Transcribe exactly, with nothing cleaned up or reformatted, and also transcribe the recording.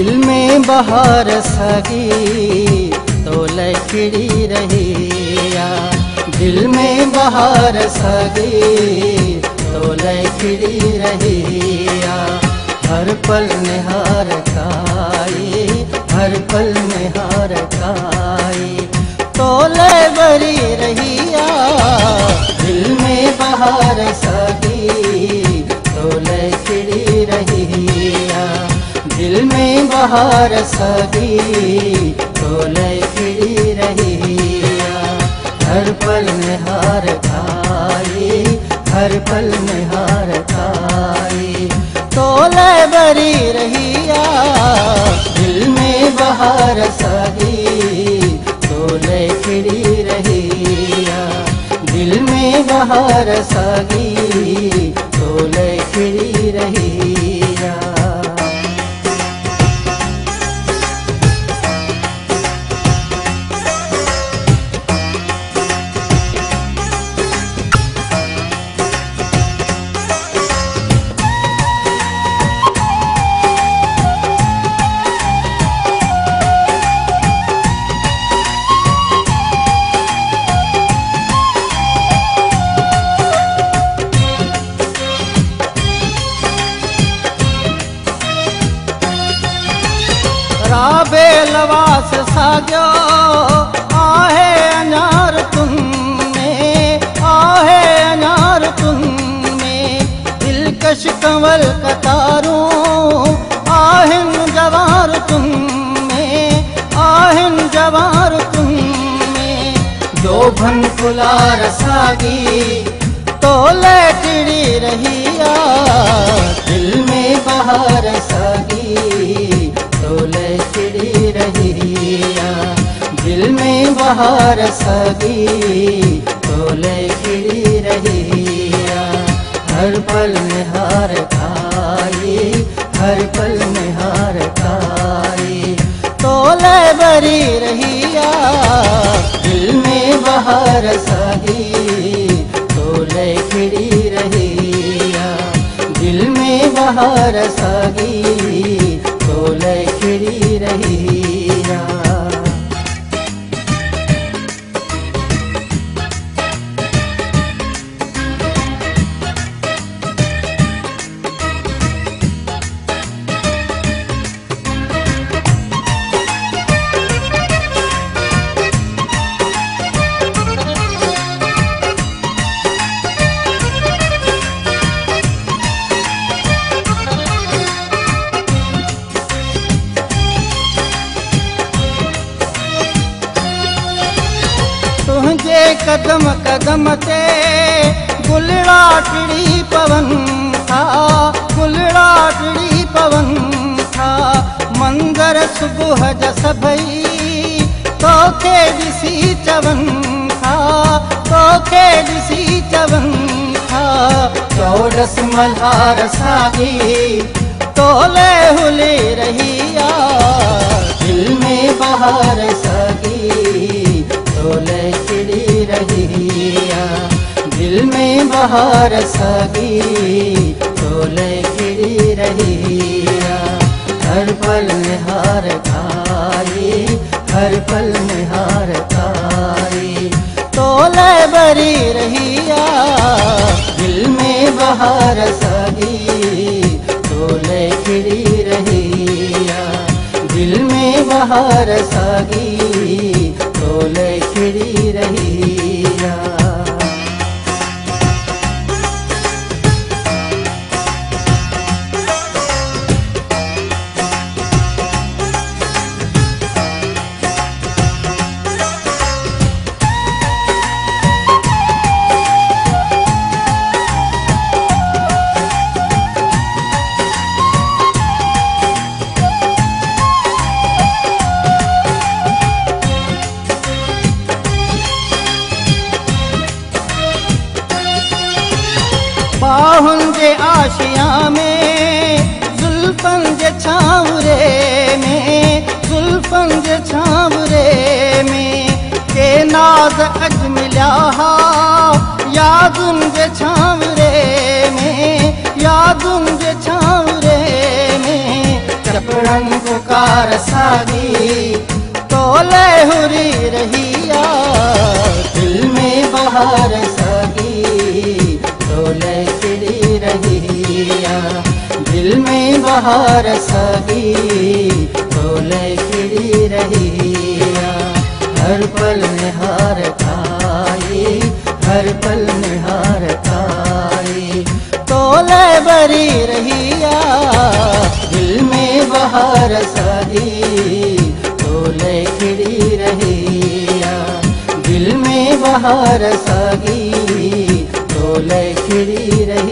दिल में बहार सगी तो लखड़ी रहिया, दिल में बहार सगी तो लखड़ी रहिया। हर पल निहार काई, हर पल निहार काई तो बरी रहिया। दिल में बहार सगी तो लखड़ी रहिया, दिल में बहार सगी तो लखड़ी रहिया। हर पल निहार खाई, हर पल निहार खाई तो बरी रहिया। दिल में बहार सगी तो लखड़ी रहिया, दिल में बहार सगी तो लखड़ी रहिया। राबे लवास साजो आहे अनार तुम में, आहे अनार तुम में। दिलकश कंवल कतारों आहिन जवार तुम में, आहिन जवार तुम में। जो भन फुलार सागी तो लखड़ी रहिया, दिल में बहार सगी तो लखड़ी रहिया। दिल में बहार सगी तो लखड़ी रहिया। हर पल निहार खाई, हर पल निहार खाई तो बरी रहिया। दिल में बहार सगी तो लखड़ी रहिया, दिल में बहार सगी तो लखड़ी रहिया। तुझे कदम कदम ते गुलड़ा टिड़ी पवन था, गुलड़ा टिड़ी पवन था। मंगर सुबह जस भई तो के दिसी चवन था, तो के दिसी चवन था। चौड़स मल्हार सागी तो ले हुले रहिया, दिल में बहार सगी तो लखड़ी रहिया। दिल में बहार सगी तो लखड़ी रहिया। हर पल निहार खाई, हर पल निहार खाई तो बरी रहिया। दिल में बहार सगी तो लखड़ी रहिया, दिल में बहार सगी तो लखड़ी रहिया। बाहुन जे आशिया में जुल्फन जे छावरे में, जुल्फन जे छावरे में। के नाज अज मिलिया हा यादुन जे छावरे में, यादुन जे छावरे में। चपड़न को का बहार सागी तोले हुरी रहिया, दिल में बहार सागी तोले खिड़ी रहिया, दिल में बहार सागी तोले खिड़ी रहिया। हर पल निहार खाई, हर पल निहार खाई तोले बरी रहिया, दिल में बहार सागी तोले खिड़ी रहिया, दिल में बहार सागी तोले खिड़ी रही।